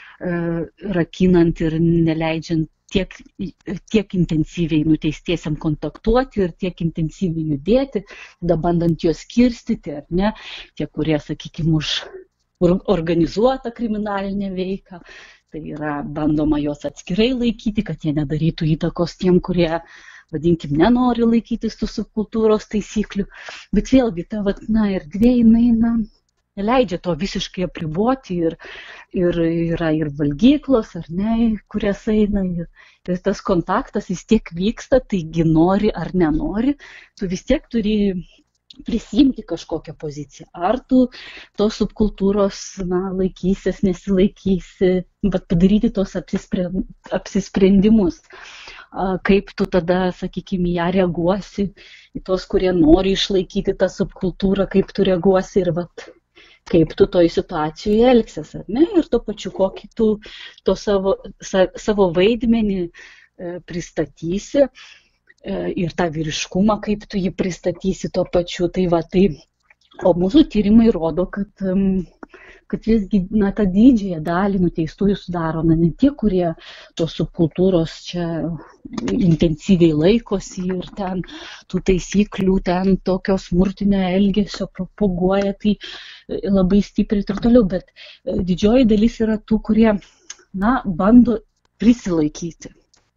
rakinant ir neleidžiant tiek intensyviai nuteistiesiam kontaktuoti ir tiek intensyviai judėti, tada bandant juos skirstyti, ar ne, tie, kurie, sakykime, už organizuotą kriminalinę veiką, tai yra bandoma juos atskirai laikyti, kad jie nedarytų įtakos tiem, kurie, vadinkim, nenori laikytis tų subkultūros taisyklių, bet vėlgi ta erdvė, neleidžia to visiškai apriboti ir yra ir valgyklos, ar ne, kurias eina, ir tas kontaktas vis tiek vyksta, taigi nori ar nenori, tu vis tiek turi prisimti kažkokią poziciją. Ar tu tos subkultūros laikysies, nesilaikysi, bet padaryti tos apsisprendimus. Kaip tu tada, sakykime, ją reaguosi, į tos, kurie nori išlaikyti tą subkultūrą, kaip tu reaguosi ir kaip tu toj situacijoje elgsies, ar ne? Ir tuo pačiu, kokį tu to savo vaidmenį pristatysi ir tą vyriškumą, kaip tu jį pristatysi tuo pačiu. O mūsų tyrimai rodo, kad visgi tą didžiąją dalį nuteistųjų sudaro ne tie, kurie tos subkultūros čia intensyviai laikosi ir ten tų taisyklių, ten tokio smurtinio elgesio propaguoja, tai labai stipriai ir toliau, bet didžioji dalis yra tų, kurie bando prisilaikyti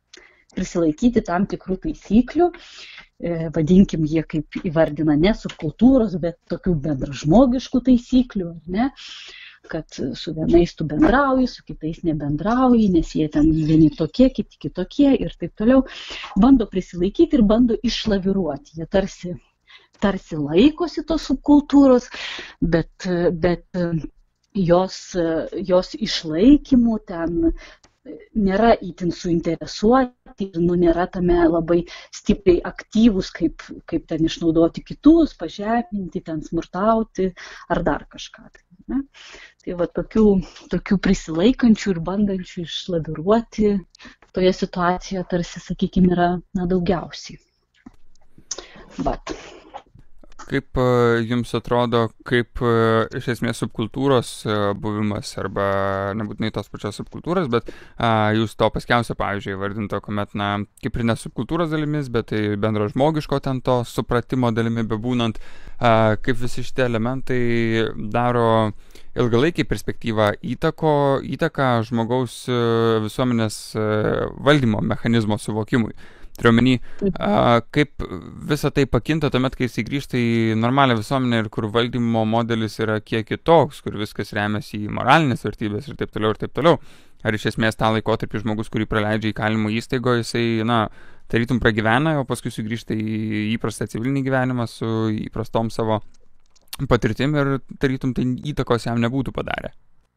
tam tikrų taisyklių, vadinkim, jie kaip įvardina ne subkultūros, bet tokių bendražmogiškų taisyklių, ne? Kad su vienais tu bendrauji, su kitais nebendrauji, nes jie ten vieni tokie, kiti kitokie ir taip toliau. Bando prisilaikyti ir bando išlaviruoti. Jie tarsi laikosi tos subkultūros, bet jos išlaikymu ten nėra itin suinteresuoti ir nėra tame labai stipriai aktyvūs, kaip ten išnaudoti kitus, pažeminti, ten smurtauti ar dar kažką. Ne? Tai va tokių prisilaikančių ir bandančių išlaviruoti toje situacijoje tarsi, sakykime, yra daugiausiai. Vat. Kaip jums atrodo, kaip iš esmės subkultūros buvimas arba nebūtinai tos pačios subkultūros, bet jūs to paskiausia, pavyzdžiui, vardinto, kuomet, kaip ir ne subkultūros dalimis, bet tai bendro žmogiško ten to supratimo dalimi bebūnant, kaip visi šitie elementai daro ilgalaikiai perspektyvą įtaką žmogaus visuomenės valdymo mechanizmo suvokimui. Turiu omeny, kaip visa tai pakinta tuomet, kai jis grįžta į normalią visuomenę ir kur valdymo modelis yra kiek kitoks, kur viskas remiasi į moralinės vertybės ir taip toliau ir taip toliau. Ar iš esmės tą laikotarpį žmogus, kurį praleidžia įkalinimo įstaigoje, jisai, tarytum pragyvena, o paskui sugrįžta į įprastą civilinį gyvenimą su įprastom savo patirtim ir tarytum tai įtakos jam nebūtų padarę.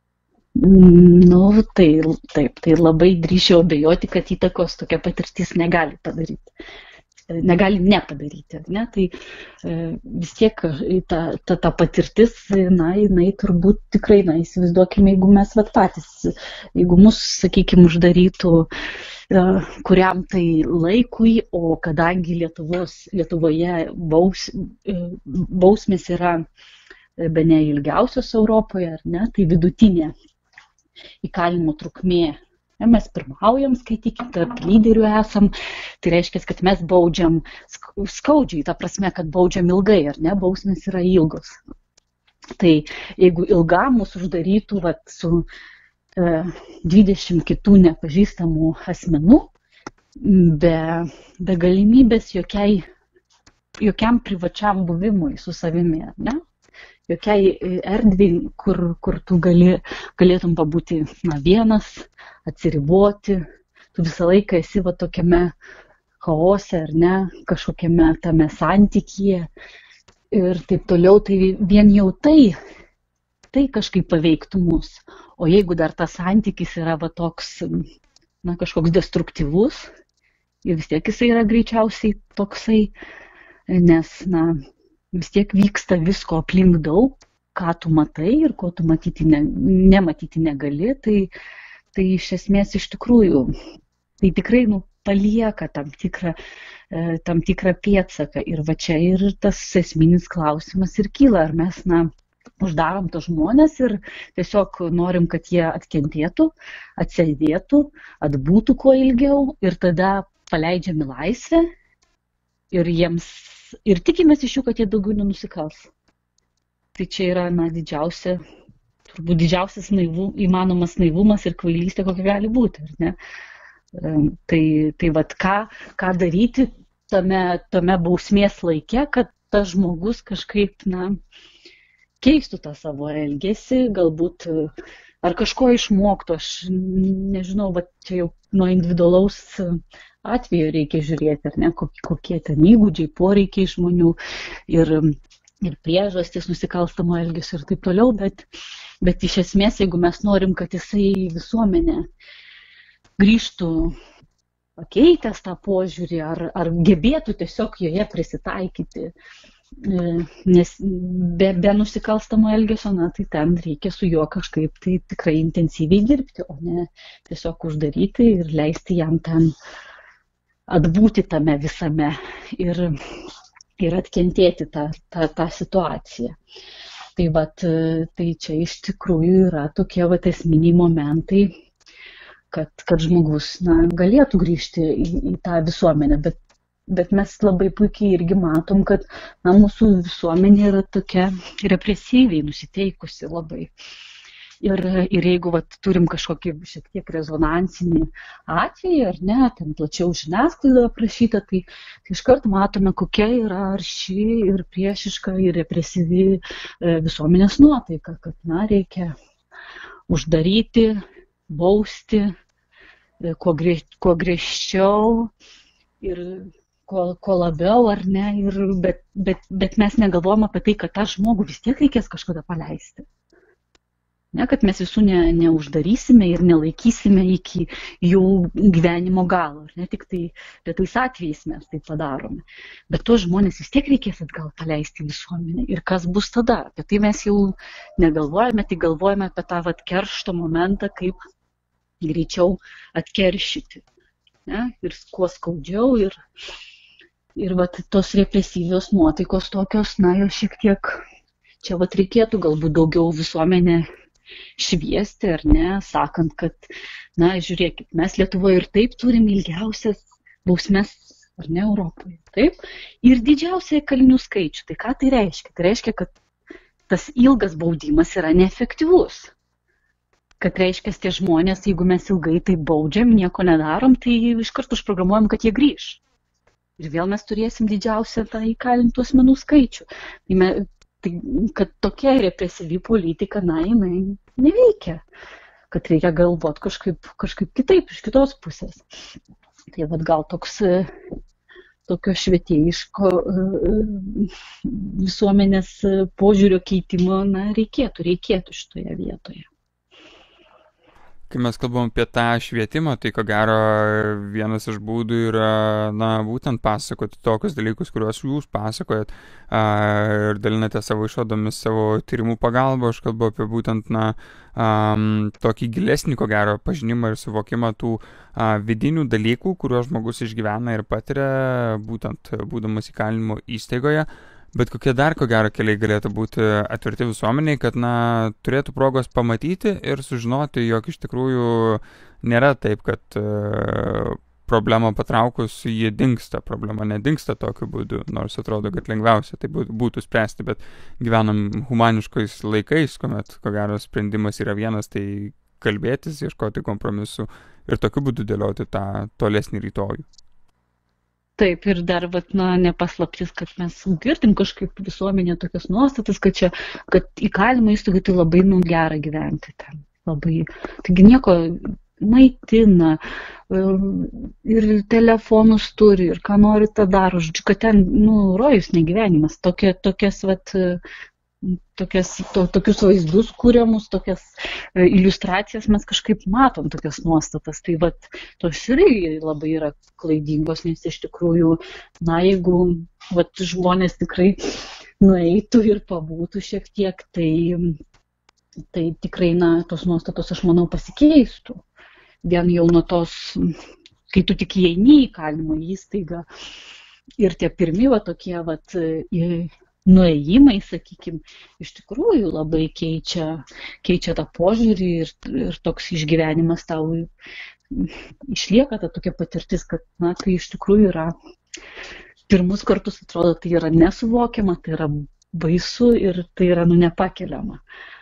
Tai labai drįsčiau abejoti, kad įtakos tokia patirtis negali padaryti. Negali nepadaryti, ne? Tai vis tiek ta patirtis, jinai turbūt tikrai, įsivaizduokime, jeigu mes patys, jeigu mus, sakykime, uždarytų kuriam tai laikui, o kadangi Lietuvoje bausmės yra bene ilgiausios Europoje, ar ne, tai vidutinė įkalinimo trukmė. Mes pirmaujam, skaitykime, tarp lyderių esam, tai reiškia, kad mes baudžiam skaudžiai, ta prasme, kad baudžiam ilgai, ar ne, bausmės yra ilgos. Tai jeigu ilgam mus uždarytų su 20 kitų nepažįstamų asmenų, be galimybės jokiam privačiam buvimui su savimi, ar ne? Jokiai erdvei, kur tu galėtum pabūti vienas, atsiriboti, tu visą laiką esi tokiame chaose, ar ne, kažkokiame tame santykyje ir taip toliau, tai vien jau tai kažkaip paveiktų mus. O jeigu dar tas santykis yra toks, kažkoks destruktyvus, ir vis tiek jisai yra greičiausiai toksai, nes, vis tiek vyksta visko aplink daug, ką tu matai ir ko tu nematyti negali, tai iš esmės iš tikrųjų, tai tikrai palieka tam tikrą pėdsaką. Ir va čia ir tas esminis klausimas ir kyla, ar mes uždarom tos žmonės ir tiesiog norim, kad jie atkentėtų, atsėdėtų, atbūtų kuo ilgiau ir tada paleidžiam į laisvę ir tikimės iš jų, kad jie daugiau nenusikals. Tai čia yra turbūt didžiausias įmanomas naivumas ir kvailystė, kokia gali būti. Ar ne? Tai vat ką daryti tame bausmės laike, kad tas žmogus kažkaip keistų tą savo elgesį, galbūt ar kažko išmoktų, aš nežinau, čia jau nuo individualaus atveju reikia žiūrėti, ar ne, kokie ten įgūdžiai, poreikiai žmonių ir priežastys nusikalstamo elgesio ir taip toliau, bet iš esmės, jeigu mes norim, kad jisai visuomenė grįžtų pakeitęs tą požiūrį ar gebėtų tiesiog joje prisitaikyti, nes be nusikalstamo elgesio, tai ten reikia su juo kažkaip tai tikrai intensyviai dirbti, o ne tiesiog uždaryti ir leisti jam ten atbūti tame visame ir atkentėti tą situaciją. Tai čia iš tikrųjų yra tokie esminiai momentai, kad žmogus galėtų grįžti į tą visuomenę, bet mes labai puikiai irgi matom, kad mūsų visuomenė yra tokia represyviai nusiteikusi labai. Ir jeigu turim kažkokį šiek tiek rezonansinį atvejį, ar ne, ten plačiau žiniasklaidoje aprašyta, tai iš karto matome, kokia yra arši ir priešiška ir represyvi visuomenės nuotaika, kad reikia uždaryti, bausti, kuo griežčiau ir kuo labiau, ar ne, bet mes negalvojam apie tai, kad tą žmogų vis tiek reikės kažkada paleisti. Ne, kad mes visų neuždarysime ir nelaikysime iki jų gyvenimo galo. Ne tik tai retais atvejais mes tai padarome. Bet tuos žmonės vis tiek reikės atgal paleisti visuomenę. Ir kas bus tada? Apie tai mes jau negalvojame, tai galvojame apie tą keršto momentą, kaip greičiau atkeršyti. Ne? Ir kuo skaudžiau. Ir tos represyvios nuotaikos tokios, jos šiek tiek, čia reikėtų galbūt daugiau visuomenę šviesti, ar ne, sakant, kad, žiūrėkit, mes Lietuvoje ir taip turim ilgiausias bausmes, ar ne, Europoje, taip, ir didžiausią kalinių skaičių. Tai ką tai reiškia? Tai reiškia, kad tas ilgas baudimas yra neefektyvus. Kad reiškia, tie žmonės, jeigu mes ilgai tai baudžiam, nieko nedarom, tai iš karto užprogramuojam, kad jie grįš. Ir vėl mes turėsim didžiausią tą įkalintų asmenų skaičių. Tai, kad tokia represyvi politika, jinai neveikia. Kad reikia galvoti kažkaip kitaip, iš kitos pusės. Tai gal tokio švietėjiško visuomenės požiūrio keitimo, reikėtų šitoje vietoje. Kai mes kalbam apie tą švietimą, tai ko gero vienas iš būdų yra, būtent pasakoti tokius dalykus, kuriuos jūs pasakojat ir dalinate savo išvadomis, savo tyrimų pagalba. Aš kalbu apie būtent, tokį gilesnį, ko gero, pažinimą ir suvokimą tų vidinių dalykų, kuriuos žmogus išgyvena ir patiria, būtent būdamas įkalinimo įstaigoje. Bet kokie dar, ko gero, keliai galėtų būti atverti visuomeniai, kad, turėtų progos pamatyti ir sužinoti, jog iš tikrųjų nėra taip, kad problemą patraukus jie dingsta. Problema nedingsta tokiu būdu, nors atrodo, kad lengviausia tai būtų spręsti, bet gyvenam humaniškais laikais, kuomet, ko gero, sprendimas yra vienas, tai kalbėtis, ieškoti kompromisų ir tokiu būdu dėlioti tą tolesnį rytojų. Taip, ir dar, nepaslaptis, kad mes girdim kažkaip visuomenė tokias nuostatas, kad įkalinimo įstaigai tai labai gera gyventi ten. Labai. Taigi nieko maitina, ir telefonus turi, ir ką nori tą daro. Žodžiu, kad ten, rojus negyvenimas. Tokius vaizdus kūriamus, tokias iliustracijas mes kažkaip matom, tokias nuostatas. Tai tos irgi labai yra klaidingos, nes iš tikrųjų, jeigu žmonės tikrai nueitų ir pabūtų šiek tiek, tai tikrai, tos nuostatos, aš manau, pasikeistų. Vien jau nuo tos, kai tu tik įeini į įkalinimo įstaigą ir tie pirmi tokie nuėjimai, sakykime, iš tikrųjų labai keičia tą požiūrį ir toks išgyvenimas tau išlieka, ta tokia patirtis, kad, tai iš tikrųjų yra pirmus kartus, atrodo, tai yra nesuvokiama, tai yra baisu ir tai yra nepakeliama.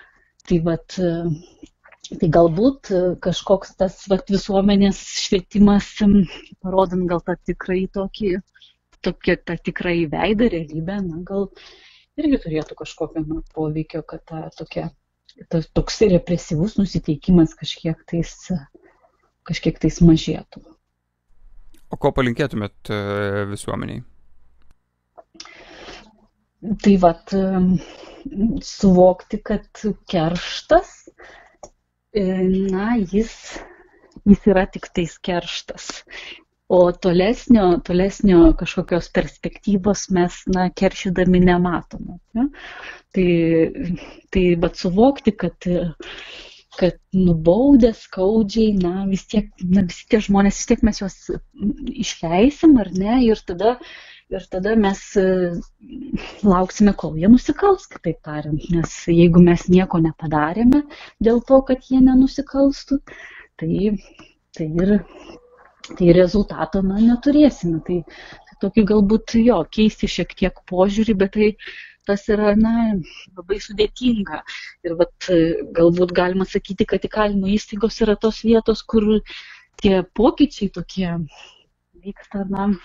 Tai galbūt kažkoks tas visuomenės švietimas, parodant gal tą tikrai tą tikrai veidą, realybę, gal irgi turėtų kažkokio poveikio, kad toks represyvus nusiteikimas kažkiek tais mažėtų. O ko palinkėtumėt visuomeniai? Tai suvokti, kad kerštas, jis yra tik tais kerštas. O tolesnio kažkokios perspektyvos mes, keršydami nematome. Ne? Tai suvokti, kad nubaudę skaudžiai, visi tie žmonės, vis tiek mes juos išleisim, ar ne, ir tada mes lauksime, kol jie nusikals, kitaip tariant, nes jeigu mes nieko nepadarėme dėl to, kad jie nenusikalstų, tai rezultato neturėsime. Tai tokį galbūt keisti šiek tiek požiūrį, bet tas yra labai sudėtinga. Ir galbūt galima sakyti, kad įkalinimo įstaigos yra tos vietos, kur tie pokyčiai tokie vyksta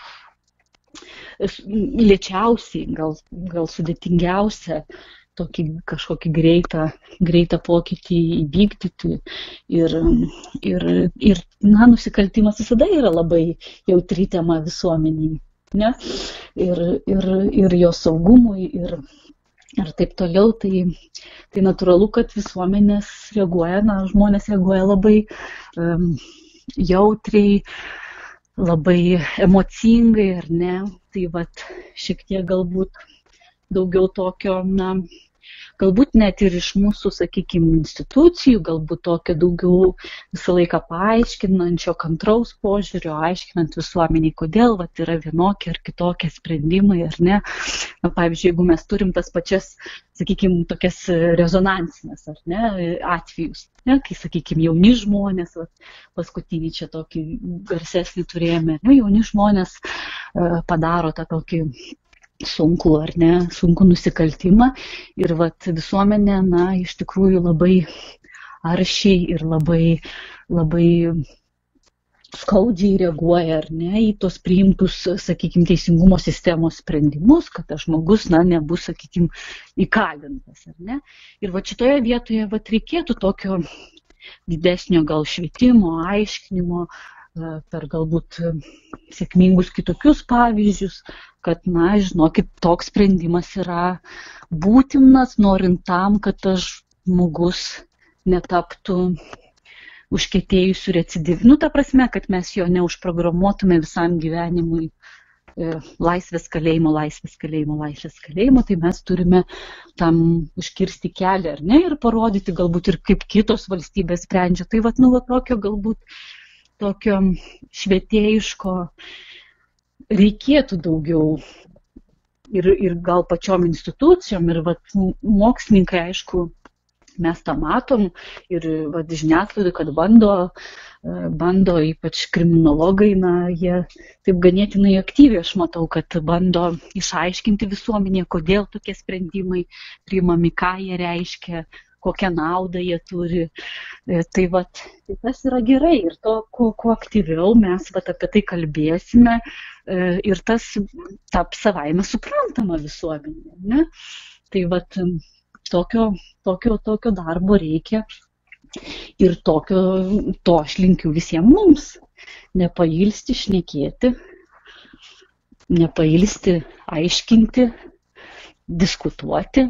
lėčiausiai, gal sudėtingiausia. Kažkokį greitą pokytį įvykdyti ir nusikaltimas visada yra labai jautri tema visuomeniai, ne? Ir jo saugumui, ir taip toliau, tai natūralu, kad visuomenės reaguoja, žmonės reaguoja labai jautriai, labai emocingai, ar ne? Tai vat šiek tiek galbūt daugiau tokio, galbūt net ir iš mūsų, sakykime, institucijų, galbūt tokio daugiau visą laiką paaiškinančio, kantraus požiūrio, aiškinant visuomeniai, kodėl yra vienokie ar kitokie sprendimai, ar ne. Pavyzdžiui, jeigu mes turim tas pačias, sakykime, tokias rezonansinės, ar ne, atvejus, ne, kai, sakykime, jauni žmonės, paskutinį čia tokį garsesnį turėjome, jauni žmonės padaro tą tokį sunkų nusikaltimą ir visuomenė, iš tikrųjų labai aršiai ir labai skaudžiai reaguoja, ar ne, į tos priimtus, sakykime, teisingumo sistemos sprendimus, kad tas žmogus, nebus, sakykime, įkalintas, ar ne. Ir šitoje vietoje reikėtų tokio didesnio gal švietimo, aiškinimo, per galbūt sėkmingus kitokius pavyzdžius, kad, žinokit, toks sprendimas yra būtinas, norint tam, kad tas žmogus netaptų užkietėjusių recidyvų. Ta prasme, kad mes jo neužprogramuotume visam gyvenimui laisvės kalėjimo, tai mes turime tam užkirsti kelią, ar ne, ir parodyti galbūt ir kaip kitos valstybės sprendžia. Tai tokio galbūt tokio švietėjiško reikėtų daugiau ir gal pačiom institucijom, ir mokslininkai, aišku, mes tą matom, ir žiniasklaida, kad bando, ypač kriminologai, jie taip ganėtinai aktyviai, aš matau, kad bando išaiškinti visuomenėje, kodėl tokie sprendimai priimami, ką jie reiškia, kokią naudą jie turi. Tai tas yra gerai ir kuo aktyviau mes apie tai kalbėsime ir tas taps savaime suprantama visuomenė. Ne? Tai tokio darbo reikia ir to aš linkiu visiems mums. Nepailsti šnekėti, nepailsti aiškinti, diskutuoti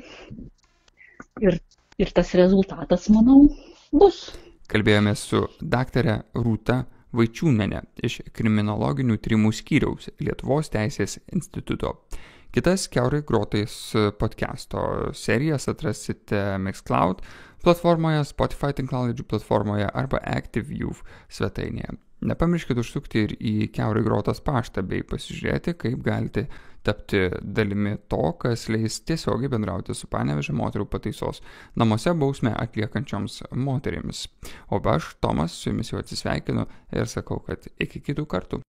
ir tas rezultatas, manau, bus. Kalbėjome su daktare Rūta Vaičiūniene iš Kriminologinių tyrimų skyriaus Lietuvos teisės instituto. Kitas Kiaurai grotais podcast'o serijas atrasite Mixcloud platformoje, Spotify tinklalaidžių platformoje arba Active Youth svetainėje. Nepamirškite užsukti ir į Kiaurai grotas paštą bei pasižiūrėti, kaip galite tapti dalimi to, kas leis tiesiogiai bendrauti su Panevėžio moterų pataisos namuose bausmę atliekančioms moterimis. O aš, Tomas, su jumis jau atsisveikinu ir sakau, kad iki kitų kartų.